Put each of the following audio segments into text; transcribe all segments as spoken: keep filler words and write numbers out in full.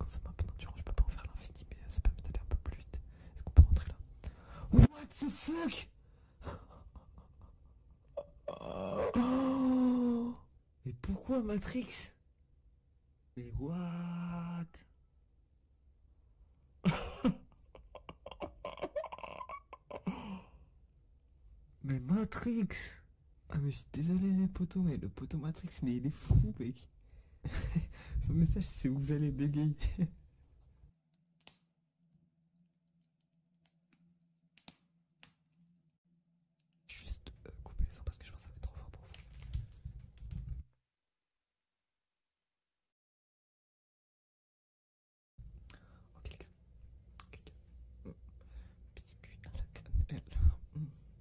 quand ça m'a un peu d'endurance, je peux pas en faire l'infini, mais ça permet d'aller un peu plus vite. Est-ce qu'on peut rentrer là? What the fuck? Oh, mais pourquoi Matrix? Mais what? Mais Matrix! Ah mais je suis désolé les potos, mais le poteau Matrix, mais il est fou mec. Son message c'est vous allez bégayer. Juste euh, couper les sons parce que je pense que ça va être trop fort pour vous. Ok les gars, ok, les gars. Biscuit à la cannelle. Mm.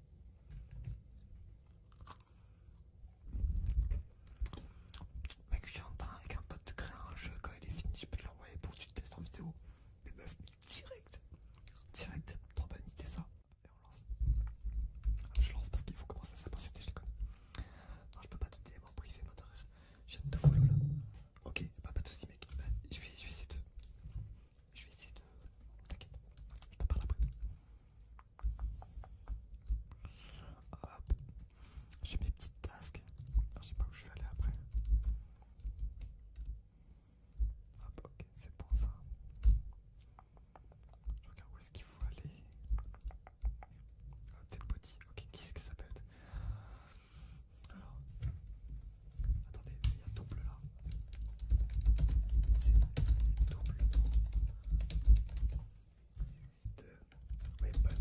Mec, je suis en train avec un pote de créer un jeu, quand il est fini je peux te l'envoyer pour que tu te testes en vidéo. Mais meuf, direct, direct, trop bonne idée ça. Et on lance. Ah, je lance parce qu'il faut commencer à s'impatienter, je les connais. Non, je peux pas te donner mon privé, mode horaire. Je viens de te follow là. Ok, bah pas de soucis mec. Bah, je, vais, je vais essayer de... Je vais essayer de... T'inquiète, je te parle après. Hop, j'ai mes petites tasks. Alors, je sais pas où je vais aller après. Hop, ok, c'est bon ça. Je regarde où est-ce qu'il faut aller. Oh, tel body, ok, qui est-ce que ça peut être? Alors, attendez, il y a double là. C'est double de weapon.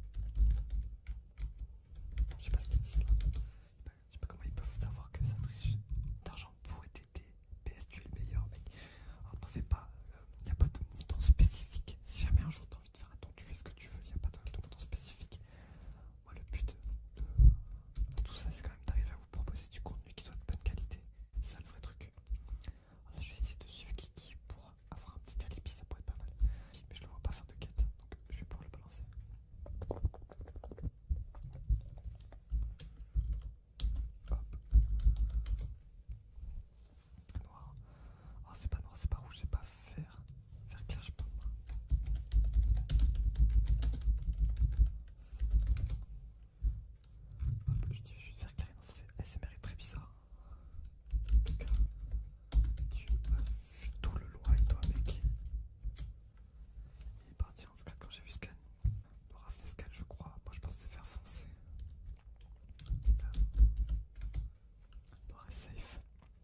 Je sais pas ce qu'ils disent là. Je sais pas comment ils peuvent savoir que ça triche d'argent pour T T. P S, tu es le meilleur mec. Alors t'en fais pas, il n'y a pas de montant spécifique. Si jamais un jour t'as envie de faire un don, tu fais ce que tu veux, il n'y a pas de, de montant spécifique. Moi le but de, de tout ça c'est quand même d'arriver à vous proposer du contenu qui soit de bonne qualité. C'est ça le vrai truc. Alors là je vais essayer de suivre Kiki pour avoir un petit alibi, ça pourrait être pas mal. Mais je le vois pas faire de quête, donc je vais pouvoir le balancer. Hop. Noir. Oh c'est pas noir, c'est pas rouge, c'est pas vert. Vert clair je peux. Hop, je dis juste vert clair, non c'est S M R est très bizarre. En tout cas, tu as vu tout le loin toi mec. Il est parti en scan quand j'ai vu scan. On aura fait scan je crois, moi je pense que c'est faire foncer. Là. On aura safe.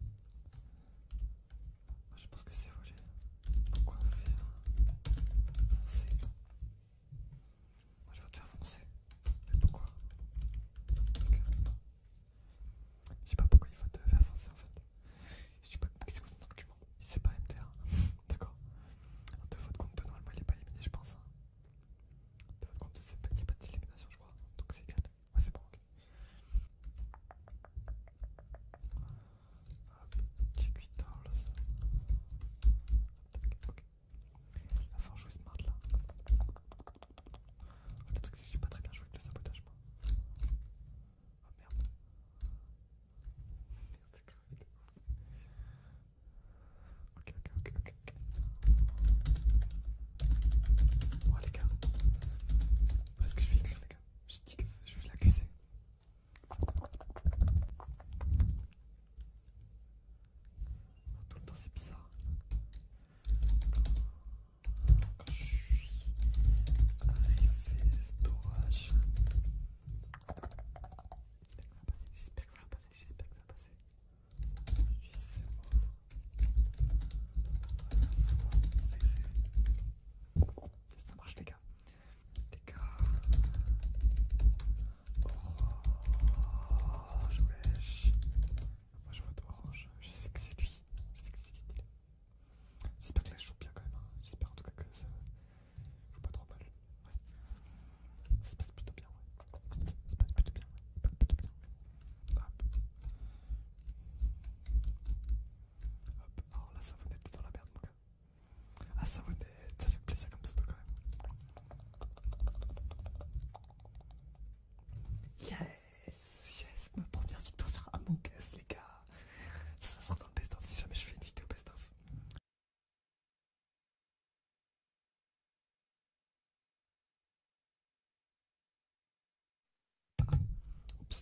Moi je pense que c'est volé. Pourquoi faire foncer? Moi je veux te faire foncer. Mais pourquoi? Okay. Je sais pas pourquoi il faut te faire foncer en fait. Je sais pas qu'est-ce que c'est un argument. C'est pas M T R. D'accord. De votre compte de normalement il est pas éliminé je pense. De votre compte il n'y a pas d'élimination je crois. Donc c'est égal. Ouais c'est bon ok. Hop, check vitals.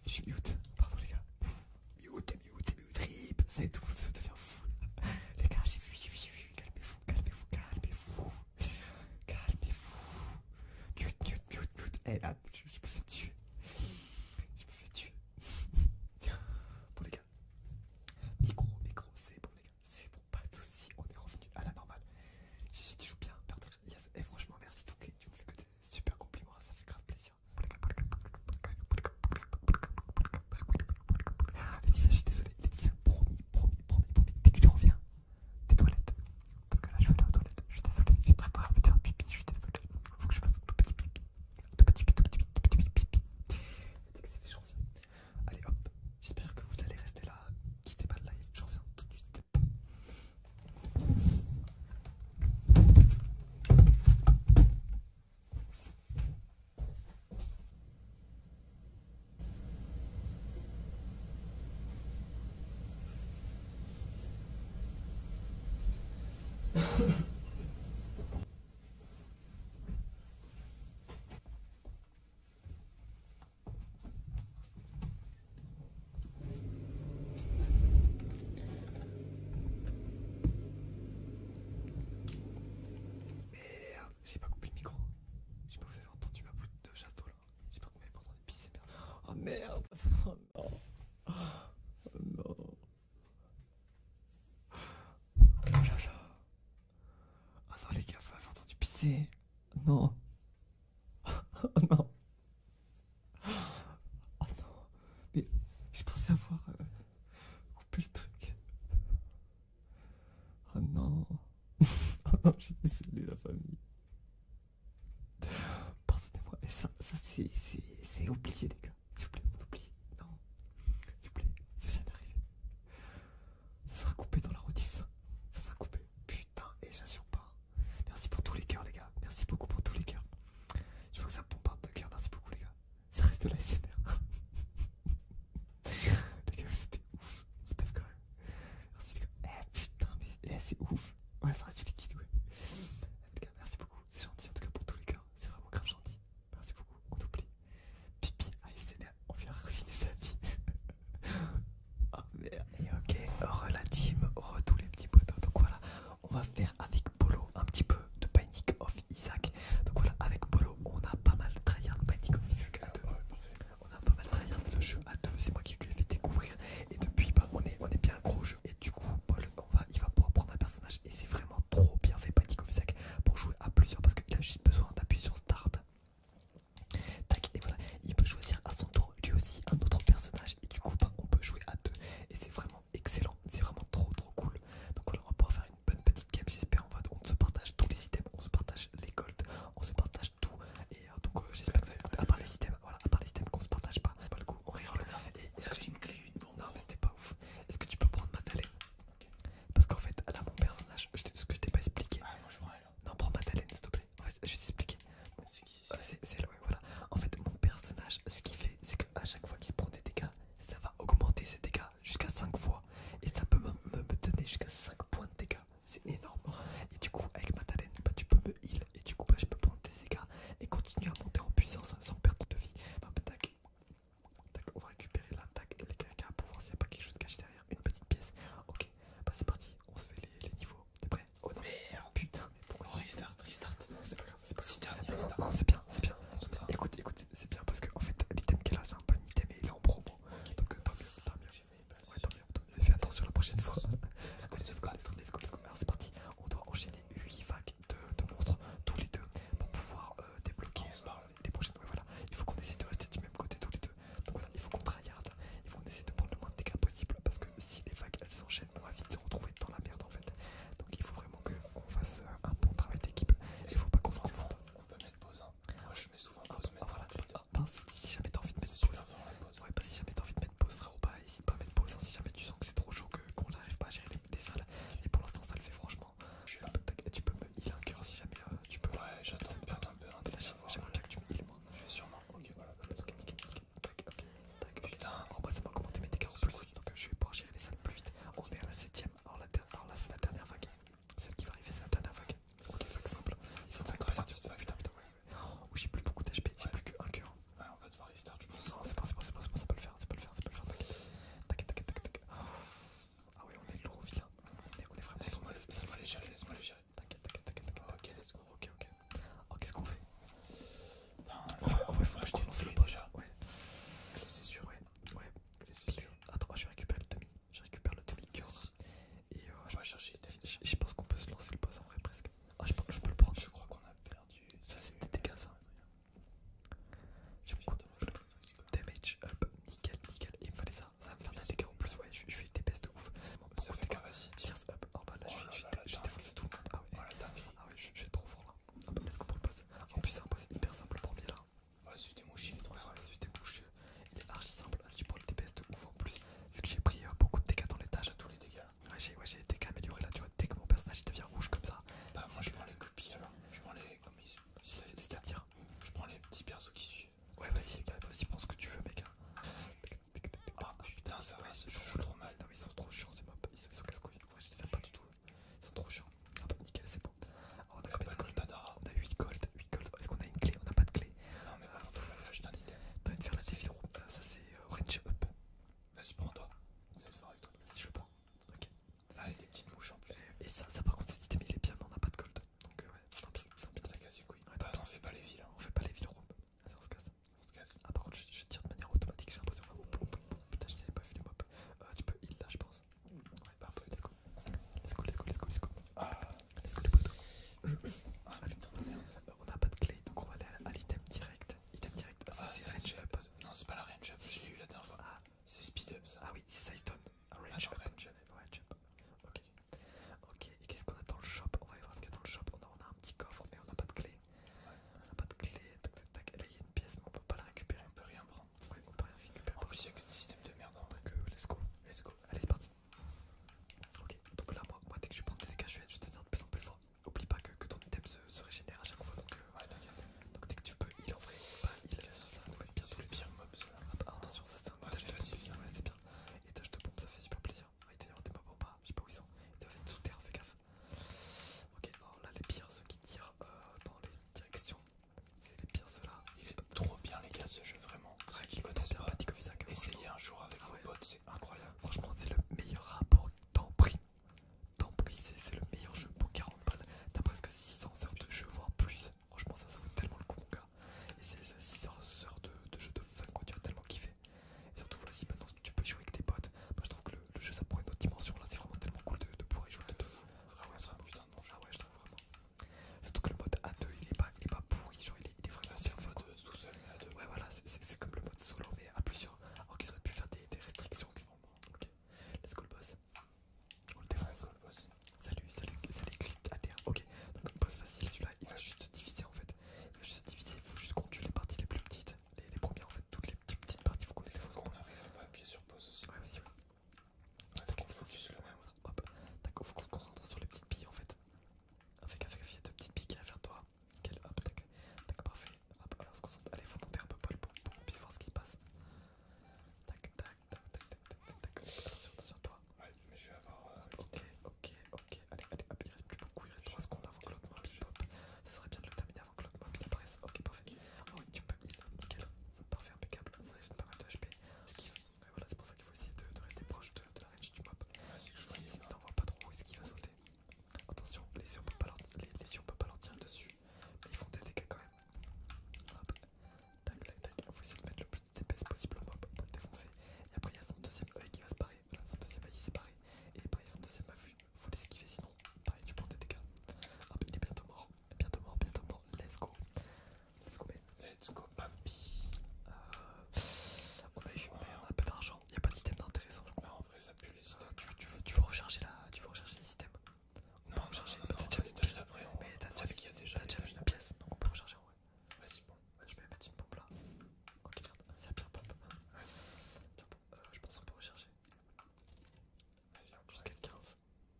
Je suis mute. Pardon les gars. Mute, mute, mute, rip. Ça y est, tout le monde se devient fou. Les gars, j'ai vu, j'ai vu, j'ai vu. Calmez-vous, calmez-vous, calmez-vous. Calmez-vous. Mute, mute, mute, mute. Eh là, je, je me fais tuer. Je me fais tuer. Bon les gars. Micro, micro, c'est bon les gars. C'est bon, pas de soucis. On est revenu à la normale. J'ai dit, tu joues bien, perdre. Yes. Et franchement, merci Touquet. Tu me fais que des super compliments. Ça fait grave plaisir. Laetitia, je suis désolé. Laetitia, promis, promis, promis, promis. Dès que tu reviens, tes toilettes. Parce que là, je vais aller aux toilettes. Je suis désolé. J'ai préparé à me faire pipi. Je suis désolé. Faut que je fasse un tout petit pipi. Tout petit pipi, tout petit pipi, tout petit pipi. Dès que c'est fait, je reviens. Allez hop. J'espère que vous allez rester là. Quittez pas le live. Je reviens tout de suite. Merde, j'ai pas coupé le micro. Je sais pas, vous avez entendu ma boute de château là. J'espère que vous m'avez pas entendu pisser, merde. Oh merde. Oh non. Oh non. Oh là là. Oh non les gars, vous m'avez entendu pisser. Non. Oh non. Oh non. Mais je pensais avoir euh, coupé le truc. Oh non. Oh non, je suis désolé la famille. Pardonnez-moi. Et ça, ça c'est, c'est, c'est oublié les gars. S'il vous plaît, on oublie. Non. S'il vous plaît, c'est jamais arrivé. Ça sera coupé dans la rediff ça. Ça sera coupé. Putain, et j'assure pas. Merci pour tous les cœurs les gars. Merci beaucoup pour tous les cœurs. Je veux que ça bombarde de cœur. Merci beaucoup les gars. Ça reste de la S M R. Les gars, c'était ouf. Je t'aime quand même. Merci les gars. Eh putain, mais eh, c'est ouf. Ouais, ça reste du liquide, ouais. Les gars, merci beaucoup. C'est gentil en tout cas pour tous les cœurs. C'est vraiment grave gentil. Merci beaucoup. On t'oublie. Pipi A c'est que des systèmes de merde. Hein. Donc euh, let's go. Let's go. Allez, c'est parti. Ok, donc là, moi, moi dès que je prends des dégâts, je vais, je vais devenir de plus en plus fort. Oublie pas que, que ton item se, se régénère à chaque fois. Donc, euh, Ouais, t'inquiète. donc dès que tu peux heal en vrai, bah heal, ça, ça va nous mettre bien C'est tous le les pire mob, cela. Ah bah, attention, ça c'est un Ouais, c'est facile, ça. Ouais, c'est bien. Et tâche de pompe, ça fait super plaisir. Ah, il doit y avoir des mobs en bas, je sais pas où ils sont. Ils doivent être sous terre, fais gaffe. Ok, alors là, les pires, ceux qui tirent euh, dans les directions, c'est les pires ceux-là. Il est trop bien, les gars, ce jeu, vraiment. Ceux qui connaissent pas, essayez un jour avec vos potes, c'est incroyable. Franchement, c'est le meilleur rapport temps-prix. Temps-prix, c'est le meilleur jeu pour quarante balles. T'as presque six cents heures de jeu, voire plus. Franchement, ça, ça vaut tellement le coup, mon gars. Et c'est six cents heures de, de jeu de fun, quoi. Tu vas tellement kiffer. Et surtout, vas-y, maintenant tu peux y jouer avec tes potes. Moi, je trouve que le, le jeu, ça prend une autre dimension. Là, c'est vraiment tellement cool de, de pouvoir y jouer de deux. Vraiment, c'est un putain de bon jeu. Ah ouais, je trouve vraiment. Surtout que le mode A deux, il est pas, il est pas pourri. Genre, il est, il est vraiment. Là, c'est un mode euh, tout seul, mais à deux. Ouais, voilà, c'est comme le mode solo, mais à plusieurs. Alors qu'ils auraient pu faire des, des restrictions. Ok, let's go le boss. On le défonce. Ouais, le boss. Salut, salut, salut, clic à terre. Ok, donc boss facile, celui-là, il va juste se diviser en fait. Il va juste se diviser, il faut juste qu'on tue les parties les plus petites. Les, les premières en fait, toutes les petites, petites parties, il faut qu'on les défonce. Qu'on arrive à pas appuyer sur pause aussi. Ouais, aussi, ouais. Ouais, faut qu'on focus là. Ouais, voilà, hop. D'accord, faut qu'on se concentre sur les petites billes en fait. Avec, avec, il y a deux petites billes qui viennent vers toi. Quelle, hop, tac, tac, parfait. Hop, alors on se concentre. Allez, faut monter un peu Paul pour, pour qu'on puisse voir ce qui se passe. Tac, tac, tac, tac, tac, tac, tac, tac. Attention, attention à toi. Ouais, mais je vais avoir. Euh, Ok, ok, ok. Allez, allez, hop, il reste plus beaucoup. Il reste trois secondes avant que l'autre mob il pop. Ça serait bien de le terminer avant que l'autre mob il apparaisse. Ok, parfait. Ah oui, tu peux heal, nickel. Parfait, impeccable. Ça régène pas mal de H P. Esquive. Ouais, voilà, c'est pour ça qu'il faut essayer de, de rester proche de, de la range du mob. Ouais, c'est que je voyais. Si t'en vois pas trop, est-ce qu'il va sauter? Attention, les yeux on peut pas leur, les, les yeux on peut pas leur tirer dessus. Mais ils font des dégâts quand même. Hop. Tac, tac, tac. Faut essayer de mettre le plus d'épaisse possible au mob pour le défoncer. Et après, il y a son deuxième œil qui va se barrer. Voilà, son deuxième œil il s'est barré. Et pareil, son deuxième œil, faut l'esquiver sinon. Pareil, tu prends des dégâts. Hop, il est bientôt mort. Bientôt mort, bientôt mort. Let's go. Let's go, man. Let's go, papi. Euh, on a eu on a un peu d'argent. Il n'y a pas d'item d'intéressant, je crois. Ah, en vrai, ça pue les items. Tu, tu, veux, tu veux recharger la, tu veux recharger les items? Non, non, non, non, non, déjà les tâches d'après, on mais t'as voit ce qu'il y a déjà. T'as déjà mis une pièce, donc on peut recharger en vrai. Vas-y, bon. Je vais mettre une pompe là. Ok, merde, c'est bien pompe. Bien bon, euh, je pense qu'on peut recharger. Vas-y, on Jusqu'à quinze.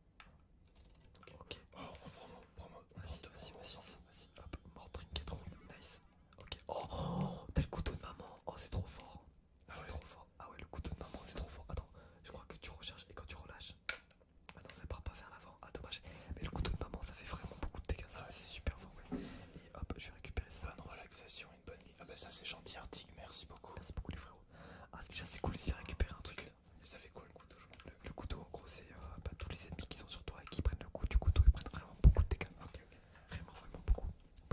Ok, ok. Oh, on prend mot, prends mot. On Vas-y, prend deux vas-y, promos vas-y, ensemble. vas-y. Hop, mort trinket roule. Nice. Ok. Oh, oh t'as le couteau de maman. Oh, c'est trop fort. Ah C'est ouais. trop fort. Ah ouais, le couteau de maman, c'est trop fort. Attends, je crois que tu recharges et quand tu relâches. Attends, ça part pas vers l'avant. Ah, dommage. Mais le couteau de maman, ça fait vraiment beaucoup de dégâts. Ça, c'est super fort, ouais. Et hop, je vais récupérer ça. Bonne relaxation, une bonne nuit. Ah bah ça c'est gentil Arctic, merci beaucoup. Merci beaucoup, les frérots. Ah, déjà, c'est cool s'il récupère un truc. Et ça fait quoi le couteau? Le, le couteau, en gros, c'est euh, bah, tous les ennemis qui sont sur toi et qui prennent le coup du couteau, ils prennent vraiment beaucoup de dégâts. Ok, ok. Vraiment, vraiment beaucoup.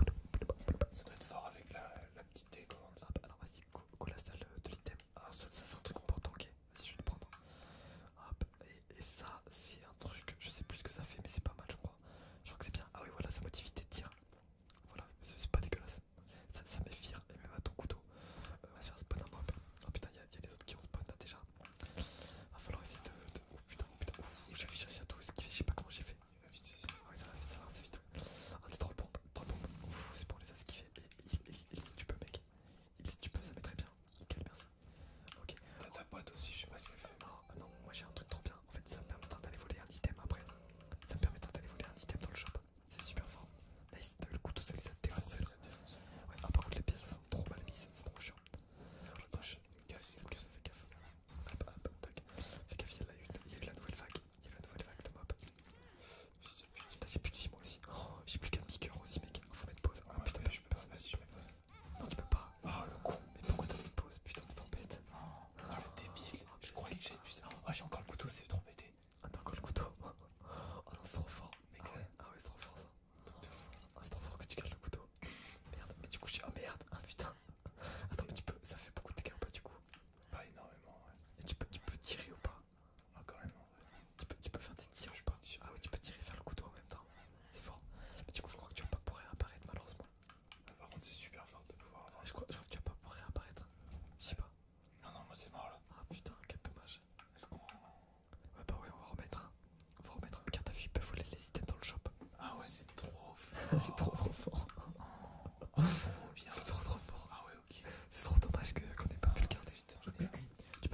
Ça doit être fort avec la, la petite télécommande. Hop, alors vas-y, go, go la salle de l'item. Ah, ça, ça c'est un truc pour tanker. Vas-y, je vais le prendre. Hop, et, et ça, c'est un truc, je sais plus ce que ça fait, mais c'est pas mal, je crois. Je crois que c'est bien. Ah oui, voilà, sa motivité de tir. Voilà, c'est pas dégueulasse. Ça, ça met fier, et même à ton couteau. Euh, va faire spawn un mob. Oh putain, il y, y a les autres qui ont spawn là déjà. Va falloir essayer de. de... Oh putain, putain, ouf, j'ai cherché à tout esquiver, je sais pas comment j'ai fait. Il va vite, c'est ça. Ah ouais, ça va, ça va assez vite. Ouais. Ah, des trois pompes, trois pompes. Ouf, c'est bon, on les a esquivés. Et, et, et, et si tu peux, mec. Et si tu peux, ça met très bien. Nickel, merci. Ok. T'as ta boîte aussi, je sais pas ce qu'elle fait. Non, ah non, moi j'ai un truc trop bien. En fait, ça me permettra d'aller voler un item après. Ça me permettra d'aller voler un item dans le shop. C'est super fort. Nice, t'as vu le couteau, ça les a défoncé. Ouais, ça défonce. Ouais, ah, par contre, les pièces elles sont trop mal mises, c'est trop chiant. Attends, je me casse. Fais gaffe, fais gaffe. Hop, hop, tac. Fais gaffe, il y a, la, il y a eu la nouvelle vague. Il y a eu la nouvelle vague de mob. Putain, j'ai plus de vie moi aussi. Oh, j'ai plus qu'un piqueur aussi, mec. Faut mettre pause. Ah Ouais, putain, mais je peux pas. Vas-y, je mets pause. non, tu peux pas. Ah, le con. Mais pourquoi t'as mis pause? Putain, t'es trop bête. Ah, le débile. Je croyais que j'avais plus. Ah, j'ai encore le couteau, c'est trop pété. Ah, t'as encore le couteau. Oh non, c'est trop fort. Mais Ah ouais, ah ouais, c'est trop fort ça. Ah, c'est trop fort que tu gardes le couteau. Merde, mais du coup, j'ai. Ah merde, ah putain. Attends, mais tu peux. Ça fait beaucoup de dégâts ou pas du coup? Pas énormément, ouais. Et tu peux, tu peux tirer ou pas? Ah, quand même, en vrai. Tu peux, tu peux faire des tirs ou pas? Ah oui, tu peux tirer et faire le couteau en même temps. C'est fort. Mais du coup, je crois que tu vas pas pouvoir réapparaître malheureusement. Ah, par contre, c'est super fort de pouvoir avoir. Je crois, je crois que tu vas pas pouvoir réapparaître. Je sais pas. Non, non, moi c'est mort là. Ah putain, quel dommage. Est-ce qu'on. Ouais, bah ouais, on va remettre. Hein. On va remettre. Regarde, t'as vu, ils peuvent voler les items dans le shop. Ah, ouais, c'est trop fort. C'est trop trop fort. Oh, c'est trop bien. C'est trop trop fort. Ah, ouais, ok. C'est trop dommage que- qu'on ait pas pu le garder. Putain, merde.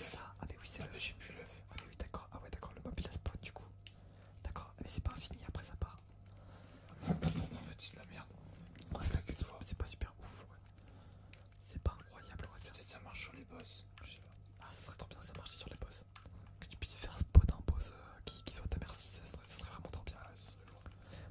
ça. Ah mais oui c'est Ah le. bah j'ai plus l'œuf. Ah mais oui d'accord. Ah ouais d'accord le mob il a spawn du coup. D'accord. Mais c'est pas infini après ça part. Ok, en fait c'est de la merde. Ouais, Je fais que de fois. c'est pas super ouf ouais. C'est pas incroyable on va dire. Peut-être ça marche sur les boss. Je sais pas. Ah ça serait trop bien ça marcher sur les boss. Que tu puisses faire spawn un boss euh, qui, qui soit à ta merci, ça serait, ça serait vraiment trop bien. Ah, ça serait lourd.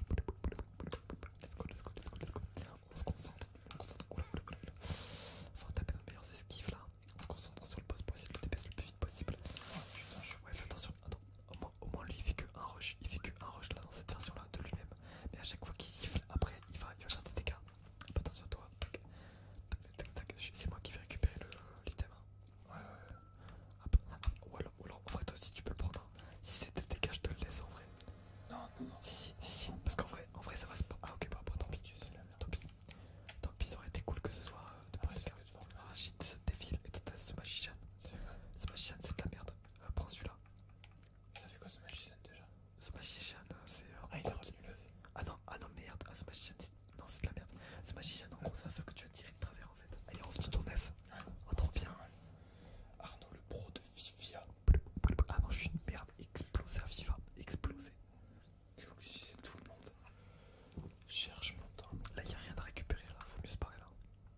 Let's go, let's go, let's go, let's go. On se concentre, on se concentre. Oula, oula, oula, oula. Faut taper nos meilleurs esquives là. On se concentre sur le boss pour essayer de le D P S le plus vite possible. Oh putain, je suis. Ouais, fais attention. Attends, au moins, au moins lui il fait que un rush. Il fait que un rush là dans cette version là de lui-même. Mais à chaque fois qu'il siffle, après il va, il va faire des dégâts. Fais attention à toi. Tac, tac, tac, tac. C'est moi qui vais récupérer l'item. Ouais, ouais. Hop, hop. Ou alors, ou alors, en vrai, toi aussi tu peux le prendre. Hein. Si c'est des dégâts, je te le laisse en vrai. Non, non, non. Si, si, si, si. Parce qu'en vrai, en vrai, ça va se. Ah, ok, bah, bah tant pis. Tant pis. Tant pis, ça aurait été cool que ce soit euh, de Après, prendre ça ça. peut te voir. Ah, j'ai ce défile et toi t'as ce magician. C'est vrai. Ce magician, c'est de la merde. Euh, prends celui-là. Ça fait quoi ce magicien déjà? Ce magician, euh, c'est. Euh, Ah, il est revenu l'œuf. Ah non, ah non, merde. Ah, ce magician, c'est. Non, c'est de la merde. Ce magician, en gros, ça va faire que tu vas tirer de travers en fait. Ah, il est revenu ton œuf. Ouais. Oh, trop C'est bien. pas mal. Arnaud le pro de Fifia. Ah non, je suis une merde. Explosé à FIFA. Explosé. Il faut que si c'est tout le monde. Cherche mon temps. Là, il n'y a rien à récupérer là. Faut mieux se barrer là.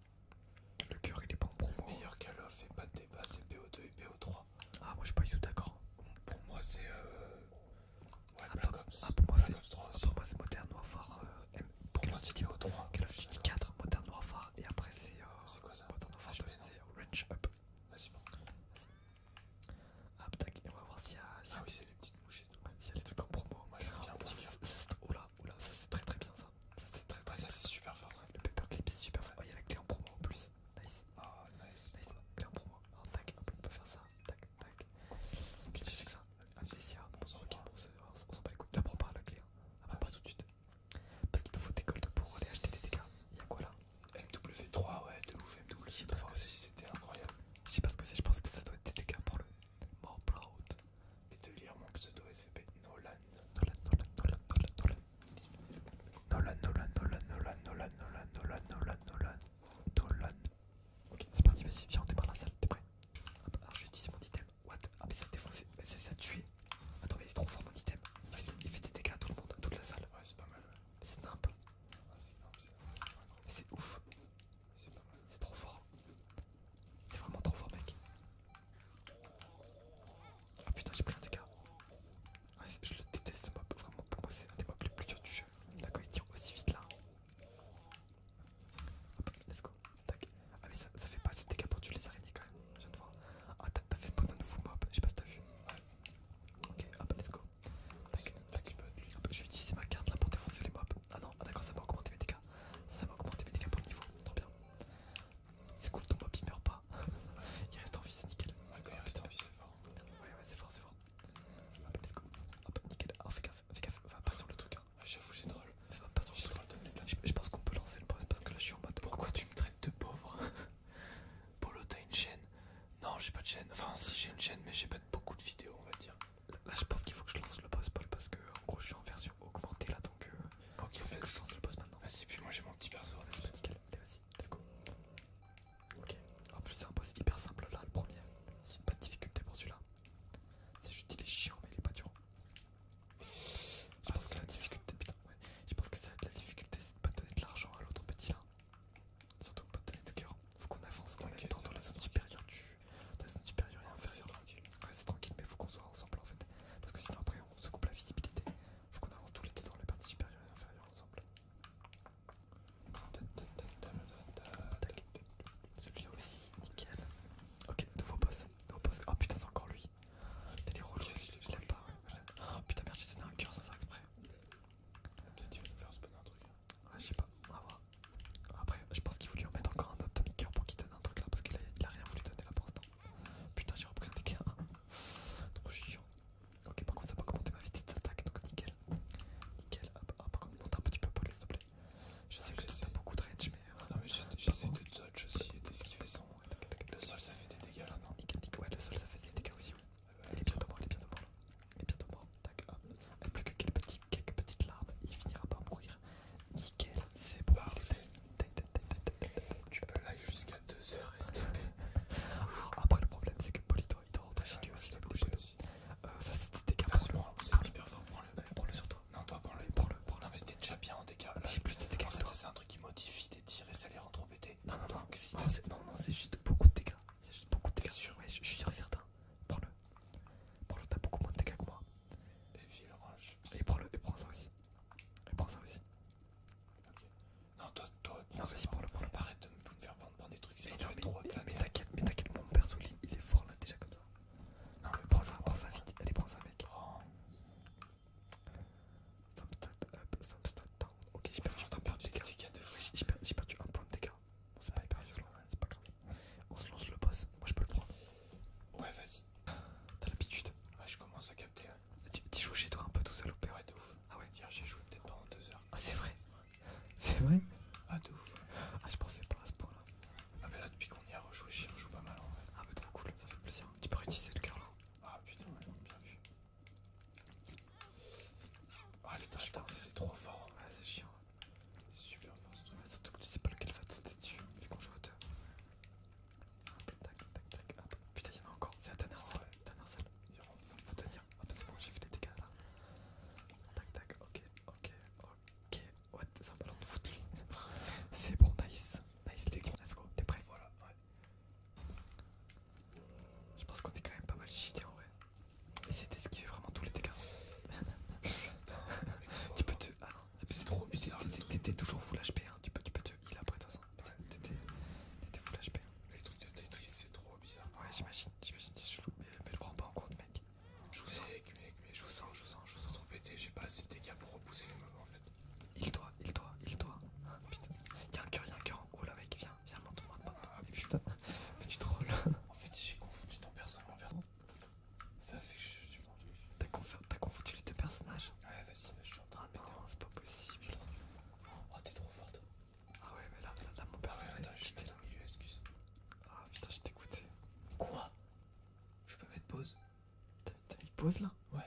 Le cœur, il est pas en promo. Meilleur Call of et pas de débat, c'est B O deux et B O trois. Ah, moi, je suis pas du tout d'accord. Pour moi, c'est. Euh... Ouais, Ah, Black pas- Ops. ah, pour moi, Black c'est. Ops trois Ah, aussi. pour moi, c'est Modern Warfare. Euh, M. Pour Call moi, of c'est Duty B O trois. Call of Duty quatre, Modern Warfare. Et après, c'est. Euh, C'est quoi ça? Modern Warfare H P, deux, non? c'est Range Up. Vas-y, bon. Hop, tac. Et on va voir s'il y a. S'il y Ah a oui, c'est les petites mouches et tout. ouais, s'il y a des trucs en promo. Moi, j'aime bien Oh, Fifia. ça, ça, c'est- oula, oula, ça c'est très très bien ça. Ça c'est très Ouais, très ça bien. c'est super fort ça. Le paperclip c'est super fort. Oh, il y a la clé en promo en plus. Nice. Ah, nice. Nice. Clé en promo. Alors, tac, hop, on peut faire ça. Tac, tac. Qu'est-ce que j'ai fait que ça? Amnésia. Bon, ça, ok, bon, c'est- on s'en bat les couilles. La prends pas la clé. Hein. Ah, bah, pas tout de suite. Parce qu'il nous faut des golds pour aller acheter des dégâts. Il y a quoi là? M W trois, ouais, de ouf. M W Je sais pas ce trois que c'est. aussi, c'était incroyable. Je sais pas ce que c'est, je pense que ça doit être des dégâts pour le Morblood. Et de lire mon pseudo S V P Nolan. Nolan, Nolan, Nolan, Nolan, Nolan. Nolan, Nolan, Nolan, Nolan, Nolan, Nolan, Nolan, Nolan, Nolan, Nolan. Ok, c'est parti, vas-y, viens, on démarre la salle, t'es prêt? Hop, alors je vais utiliser mon item. What? Ah, mais ça a défoncé, mais ça les a tués. Attends, mais il est trop fort mon item. Il fait, il fait des dégâts à tout le monde, à toute la salle. Ouais, c'est pas mal. Ouais. Mais c'est nimp, Ah, c'est non, c'est incroyable. mais c'est ouf, C'est pas mal. c'est trop fort. C'est vraiment trop fort, mec. Ah putain, j'ai pris un dégât. Ah, je le déteste ce mob, vraiment, pour moi c'est un des mobs les plus durs du jeu. Là, quand il tire aussi vite là. Hop, let's go. Tac. Ah, mais ça, ça fait pas assez de dégâts pour tuer les araignées quand même, je viens de voir. Ah, t'as t'as fait spawn un nouveau mob, je sais pas si t'as vu. Ouais. Ok, hop, let's go. Tac. C'est un petit peu de lui. Hop, je vais utiliser ma carte là pour défoncer les mobs. Ah non, ah d'accord, ça m'a augmenté mes dégâts. Ça m'a augmenté mes dégâts pour le niveau, trop bien. C'est cool, ton mob il meurt pas. Il reste en vie, c'est nickel. Ouais, quand il reste en vie, c'est fort. Ouais, ouais, c'est fort, c'est fort. Hop, let's go. Hop, nickel. Alors fais gaffe, fais gaffe, va pas sur le truc. Hein. Ah, j'avoue, j'ai troll. Va pas sur le J'ai truc. troll de mes places. Je, je pense qu'on peut lancer le boss parce que là je suis en mode. Pourquoi tu me traites de pauvre? Polo, t'as une chaîne? Non, j'ai pas de chaîne. Enfin, si j'ai une chaîne, mais j'ai pas beaucoup de vidéos, on va dire. Là, là, je pense qu'il faut que je lance le boss, Paul, parce que en gros je suis en version augmentée là donc. Euh, Ok, faut que je vas-y. lance le boss maintenant. Vas-y, puis moi j'ai mon petit perso. C'est pas nickel. Allez, vas-y, let's go. Ok. En plus, c'est un boss hyper simple là, le premier. Pas de difficulté pour celui-là. C'est juste il est chiant, mais il est pas dur. Je pense que la difficulté, putain, ouais. Je pense que ça, la difficulté, c'est de pas donner de l'argent à l'autre petit là. Surtout pas donner de cœur. Faut qu'on avance en même T'inquiète, temps dans la zone supérieure du. Dans la zone supérieure et C'est inférieure. tranquille. Ouais, c'est tranquille, mais faut qu'on soit ensemble en fait. Parce que sinon après on se coupe la visibilité. Faut qu'on avance tous les deux dans les parties supérieures et inférieures ensemble. C'est vrai? Ah, de ouf. Ah, je pensais pas à ce point-là. Ah, mais là, depuis qu'on y a rejoué, j'y rejoue pas mal en vrai. Ah, mais trop cool, ça fait plaisir. Tu peux réutiliser le cœur là. Ah, putain, ouais, bien vu. Ah, les tâches, c'est trop fort. Ouais, c'est chiant. C'est super fort ce truc. Ouais, surtout que tu sais pas lequel va te sauter dessus, vu qu'on joue à deux. Hop, tac, tac, tac, hop. Putain, il y en a encore. C'est la dernière salle. Ouais. Dernière salle. Il rentre. Faut tenir. Ah, bah c'est bon, j'ai fait les dégâts là. Tac, tac, ok, ok, ok. What? C'est un ballon de foot lui. C'est bon, nice. Nice, les gars. Let's go. T'es prêt? Voilà, ouais. Je pense qu'on est quand même pas mal cheaté en vrai. Essaye d'esquiver vraiment tous les dégâts. Tu peux te. Ah non, C'est trop bizarre le truc. T'étais toujours full H P, hein. Tu peux, tu peux te heal après de toute façon. T'étais t'étais full H P. Les trucs de Tetris, c'est trop bizarre. Ouais, j'imagine, j'imagine, c'est chelou. Mais, mais le prends pas en compte, mec. Je vous sens, Mec, mec, mec, je vous sens, je vous sens, je vous c'est sens. trop pété. J'ai pas assez de dégâts pour repousser les mobs en fait. Heal-toi, heal-toi, heal-toi. Ah, putain. Y'a un cœur, y'a un cœur en haut là, mec. Viens, viens, monte, monte, monte. Ah, Mais putain, mais tu trolls. En fait, j'ai confondu ton perso en perso. Ça a fait que je suis mort. T'as conf- t'as confondu les deux personnages. Ouais, vas-y, je suis en train Ah de péter. non, c'est pas possible. Oh, t'es trop fort toi. Ah ouais, mais là, là, là mon Ah perso, ouais, il attends, est je cheaté suis là. au milieu, excuse. Ah putain, je suis dégoûté. Quoi? Je peux mettre pause? T'as t'as mis pause là? Ouais.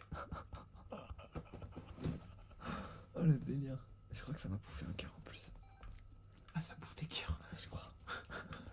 Oh le délire. Je crois que ça m'a bouffé un cœur en plus. Ah, ça bouffe tes cœurs. Ouais, je crois.